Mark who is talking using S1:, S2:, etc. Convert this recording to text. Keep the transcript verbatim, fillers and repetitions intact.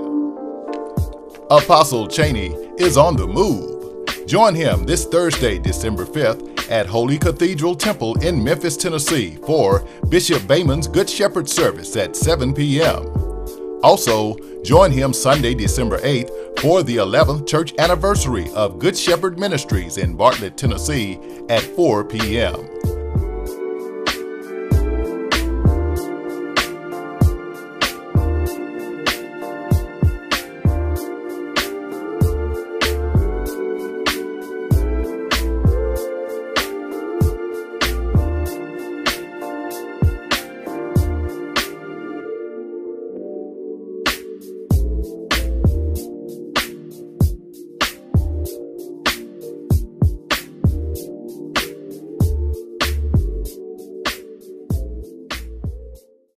S1: Apostle Chaney is on the move. Join him this Thursday, December fifth at Holy Cathedral Temple in Memphis, Tennessee for Bishop Baymon's Good Shepherd service at seven p m Also, join him Sunday, December eighth for the eleventh church anniversary of Good Shepherd Ministries in Bartlett, Tennessee at four p m